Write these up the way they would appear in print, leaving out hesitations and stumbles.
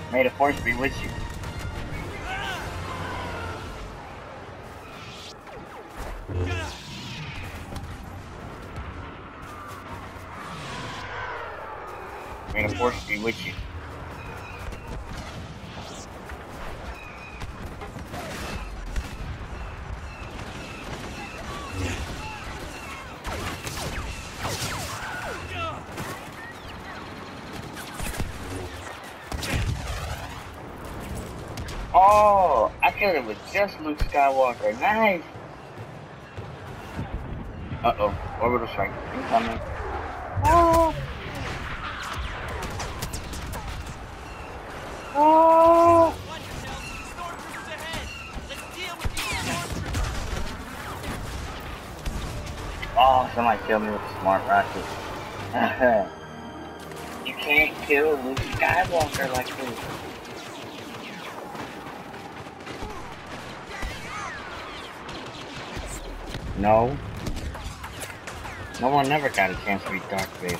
May the force be with you. May the force be with you. Oh, I thought it was just Luke Skywalker. Nice. Uh-oh. Orbital strike. Incoming. Oh. Oh. Oh, somebody killed me with a smart rocket. You can't kill Luke Skywalker like this. No. No one never got a chance to be Darth Vader.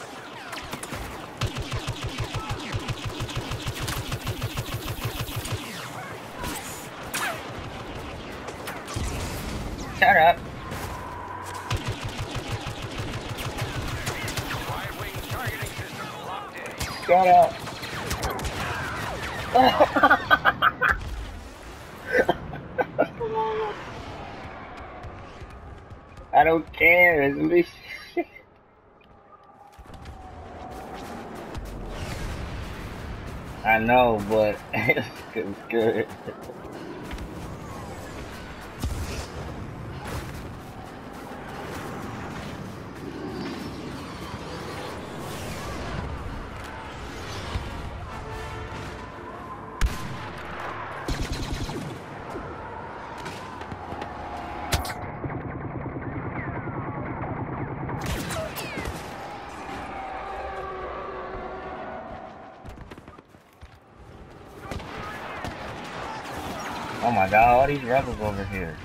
Shut up. Shut up. I don't care, isn't it? I know, but it's good. Oh my god, all these rebels over here.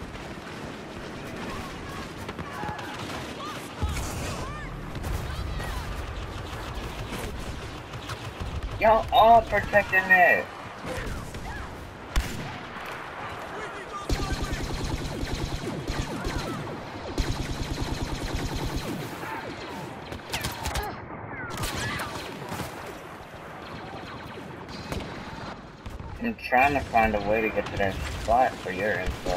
Y'all all protecting that. I'm trying to find a way to get to that spot for your info.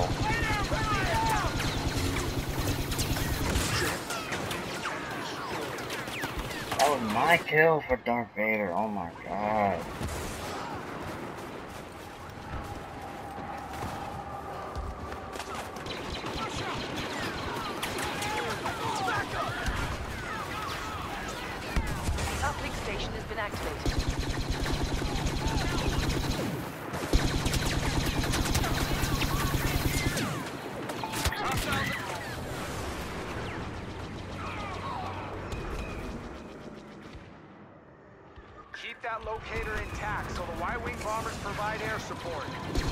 That was my kill for Darth Vader, oh my god. Uplink station has been activated. Keep that locator intact so the Y-Wing bombers provide air support.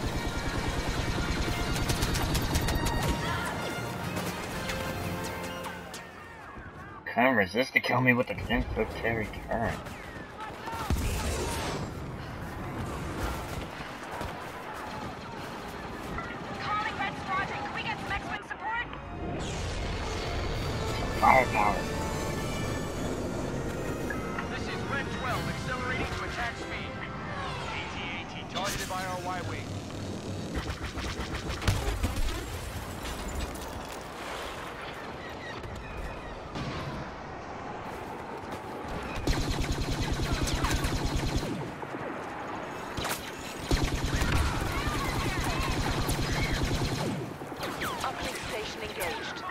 Couldn't resist to kill me with a 10-foot carry turret. Calling Red Squadron. Can we get some X-Wing support? Firepower. This is Red 12, accelerating to attack speed. AT-AT targeted by our Y-Wing. Uplink station engaged.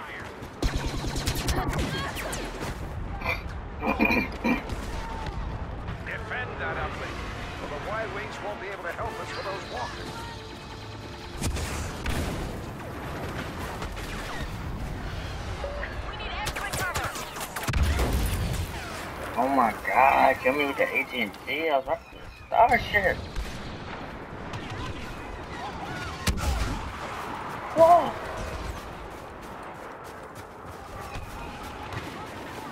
Defend that uplink, or the Y-Wings won't be able to help us with those walkers. We need X-Wing cover. Oh my god, kill me with the AT&T, I was about to Starship. Whoa!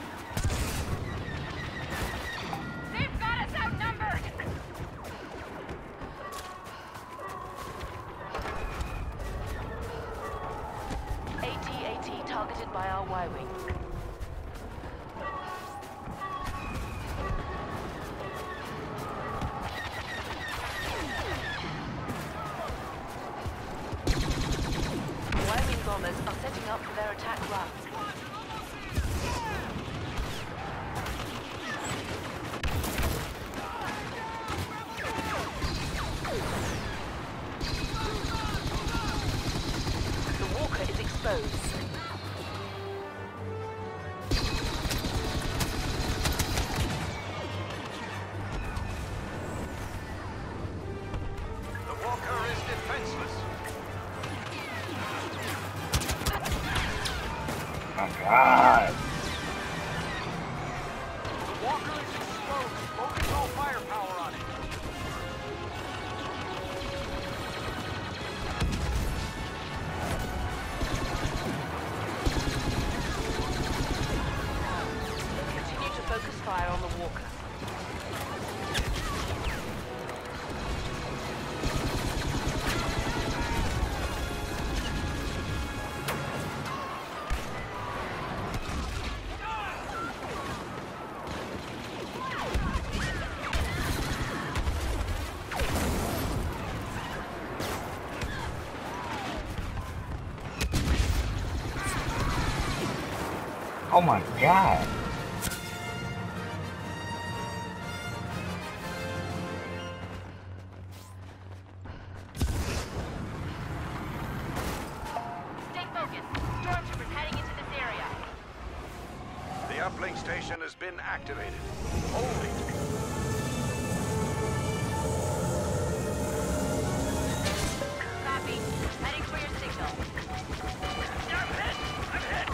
They've got us outnumbered. Y-wing. Y-wing bombers are setting up for their attack run. The walker is exposed. The walker is defenseless. My God. The walker is exposed. Focus all firepower on it. Continue to focus fire on the walker. Oh my God. Stay focused. Stormtroopers heading into this area. The uplink station has been activated. Hold it. Copy. Heading for your signal. I'm hit! I'm hit!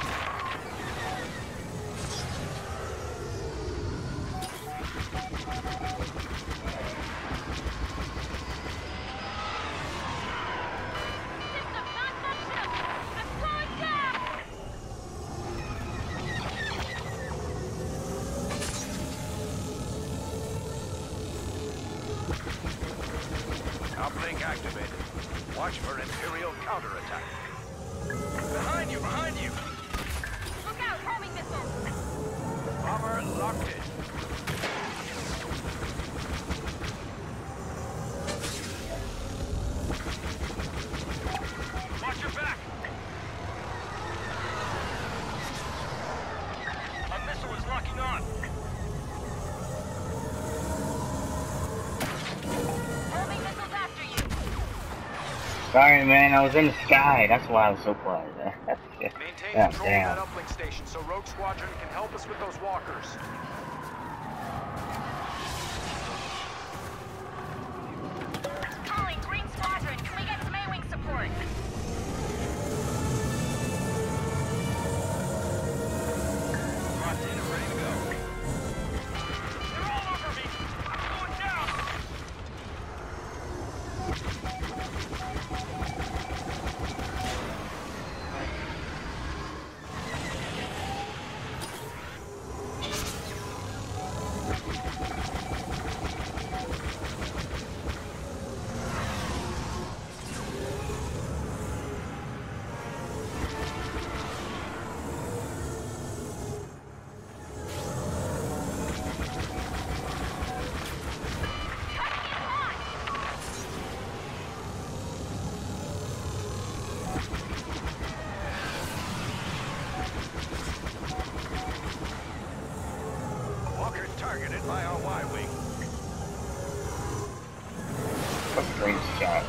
System non-functional. I'm slowing down. Uplink activated. Watch for Imperial counterattack. Behind you! Behind you! Look out, homing missiles. Bomber locked in. Watch your back! A missile is locking on. Homing missiles after you. Sorry, man. I was in the sky. That's why I was so quiet. Maintain Yeah, control damn. of that uplink station so Rogue Squadron can help us with those walkers. Calling Green Squadron. Can we get some A-wing support? Locked in and ready to go. They're all over me! I'm going down! Walker targeted by our Y-wing. What a great shot.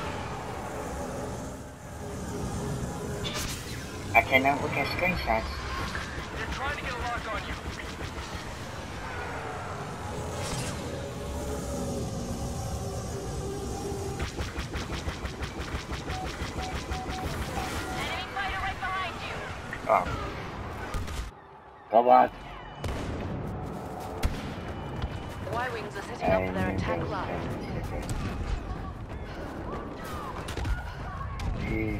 I cannot look at screenshots. They're trying to get a lock on you. Enemy fighter right behind you. Oh. Go on. Y-wings are setting up for their attack run. Jeez.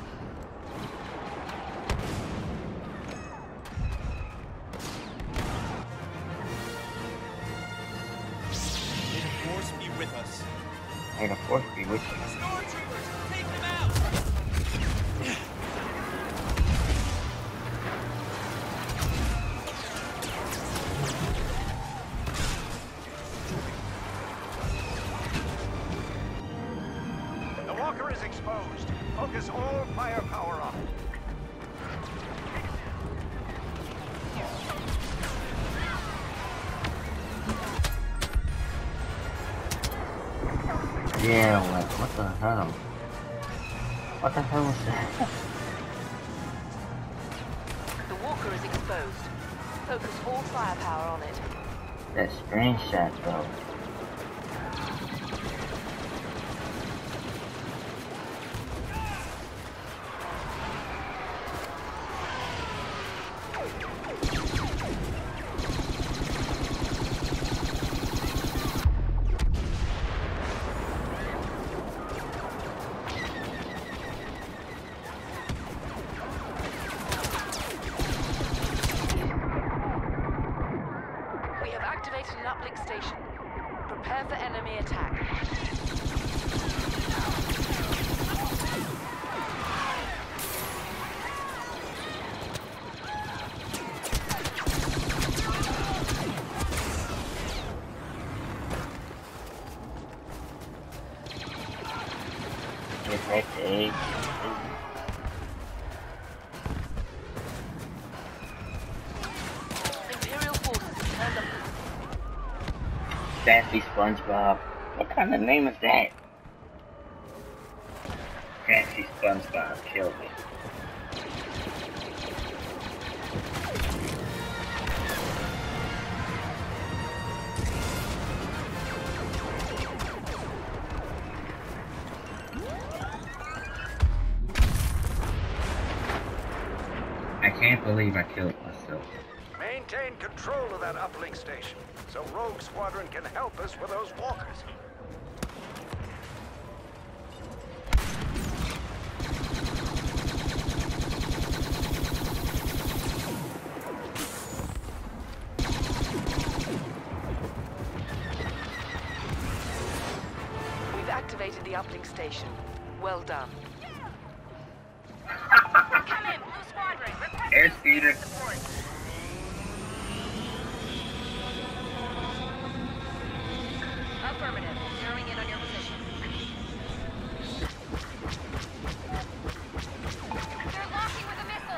May the Force be with us. May the Force be with you. Stormtroopers, take them out! Yeah, what the hell? What the hell was that? The walker is exposed. Focus all firepower on it. That screenshot though. We have activated an uplink station. Prepare for enemy attack. Imperial forces have turned up. Sassy SpongeBob. What kind of name is that? Sassy SpongeBob killed me. I can't believe I killed myself. Maintain control of that uplink station, so Rogue Squadron can help us with those walkers. We've activated the uplink station. Well done. Come in, Blue Squadron. Air speeder. Support. Affirmative. Zeroing in on your position. They're locking with a missile.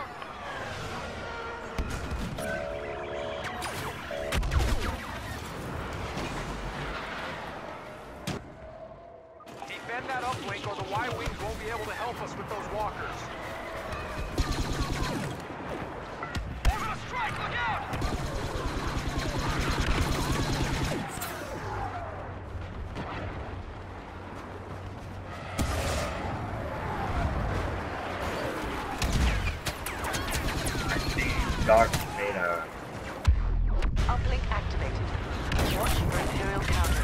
Defend that uplink or the Y-Wings won't be able to help us with those walkers. They're gonna strike! Look out! Dark Vader. Uplink activated. Watch for Imperial counter.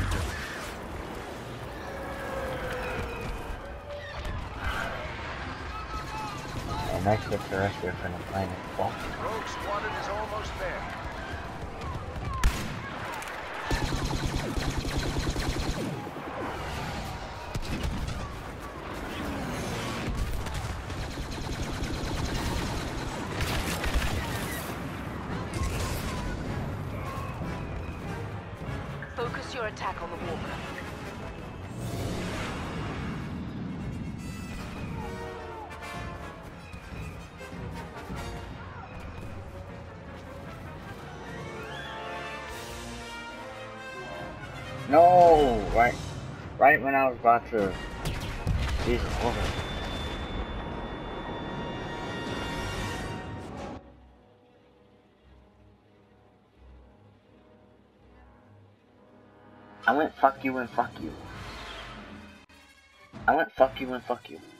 An extraterrestrial from the planet Falk. Rogue Squadron is almost there. Focus your attack on the walker. No! Right when I was about to... Jesus, what was it? I went fuck you and fuck you. I went fuck you and fuck you.